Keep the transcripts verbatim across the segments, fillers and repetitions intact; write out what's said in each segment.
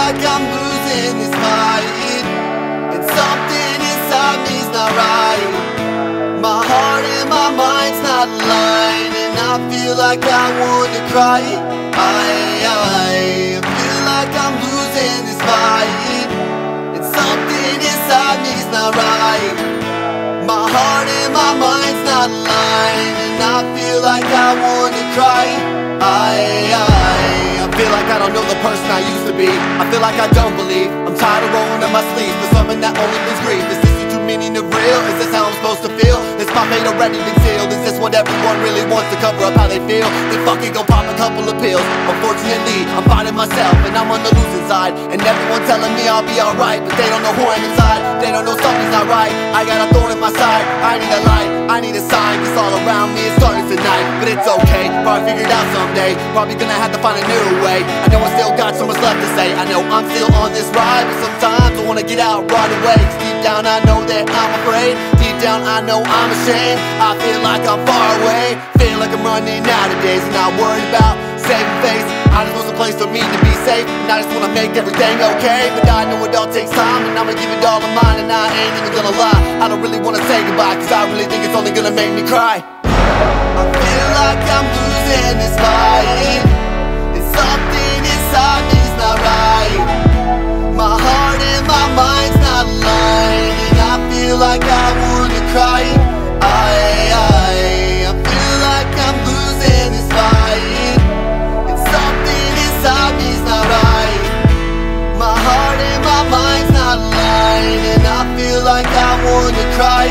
like I'm losing this fight, and something inside me's not right. My heart and my mind's not aligned, and I feel like I want to cry. I, I feel like I'm losing this fight, and something inside me's not right. My heart and my mind's not aligned, and I feel like I want to cry. I, I, I feel like I don't know the person I used to be. I feel like I don't believe. I'm tired of rolling up my sleeves for something that only brings grief. Is this the true meaning of real? Is this how I'm supposed to feel? Is my fate already been sealed? Is this what everyone really wants, to cover up how they feel? Then fucking go pop a couple of pills. Unfortunately, I'm finding myself and I'm on the losing side, and everyone telling me I'll be alright, but they don't know who I'm inside. They don't know something's not right. I got a thorn in my side. I need a light, I need a sign, cause all around me is darkness tonight. But it's okay, probably figure it out someday. Probably gonna have to find a new way. I know I still got so much left to say. I know I'm still on this ride, but sometimes I wanna get out right away. Cause deep down I know that I'm afraid. Deep down I know I'm ashamed. I feel like I'm far away. Feel like I'm running out of days, and not worried about saving face. I just want a place for me to be safe, and I just wanna make everything okay. But I know it all takes time, and I'ma give it all of mine, and I ain't even gonna lie, I don't really wanna say goodbye, cause I really think it's only gonna make me cry. I feel like I'm losing this fight, and something inside me's not right. My heart and my mind's not aligned, and I feel like I wanna cry. I, I, I feel like I'm losing this fight, and something inside me's not right. My heart and my mind's not aligned, and I feel like I wanna cry.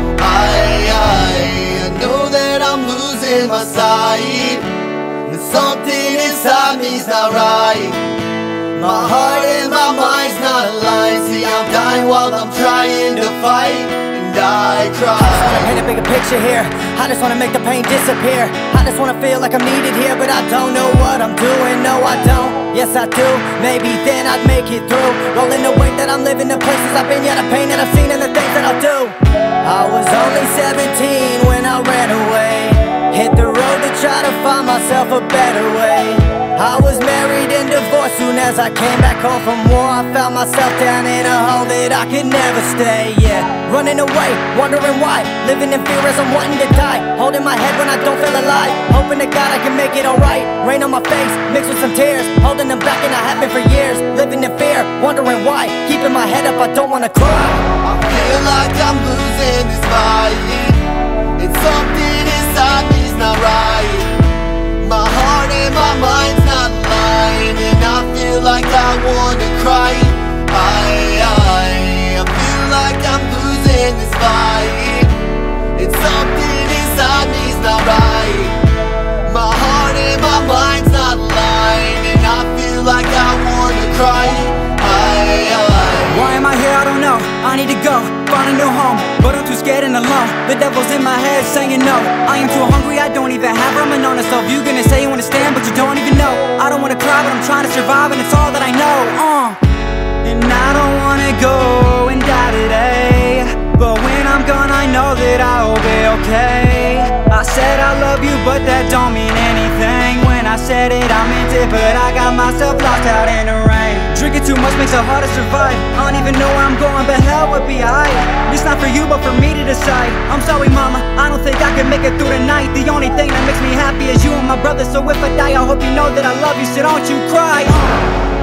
I, I, I know that I'm losing my sight, and something inside me's not right. My heart and my mind's not aligned. See, I'm dying while I'm trying to fight, and I cry. I just wanna paint a bigger picture here. I just wanna make the pain disappear. I just wanna feel like I'm needed here, but I don't know what I'm doing. No, I don't. Yes, I do. Maybe then I'd make it through. Rolling the weight that I'm living, the places I've been, yeah, the pain that I've seen, and the things that I'll do. I was only seventeen when I ran away. Hit the road to try to find myself a better way. I was married and divorced. Soon as I came back home from war, I found myself down in a hole that I could never stay. Yeah, running away, wondering why, living in fear as I'm wanting to die. Holding my head when I don't feel alive, hoping to God I can make it alright. Rain on my face, mixed with some tears, holding them back, and I have been for years. Living in fear, wondering why, keeping my head up, I don't wanna cry. I feel like I'm losing this fight, and something inside me's not right. My heart and my mind's not aligned, and I feel like I wanna cry. I, I, I feel like I'm losing this fight, and something inside me's not right. My heart and my mind's not aligned, and I feel like I wanna cry. I, I, Why am I here? I don't know. I need to go, find a new home, but I'm too scared and alone. The devil's in my head saying no. I am too hungry, I don't even have room. I'm an honest self. You gonna say you understand, but you don't even know. I don't wanna cry, but I'm trying to survive, and it's all that I know. Uh. And I don't wanna go and die today, but when I'm gone, I know that I'll be okay. I said I love you, but that don't mean anything. When I said it, I meant it, but I got myself lost out in the rain. Drinking too much makes it hard to survive. I don't even know where I'm going, but hell would be alright. It's not for you, but for me to decide. I'm sorry, mama, I don't think I can make it through the night. The only thing that makes me happy is you and my brother. So if I die, I hope you know that I love you, so don't you cry. uh.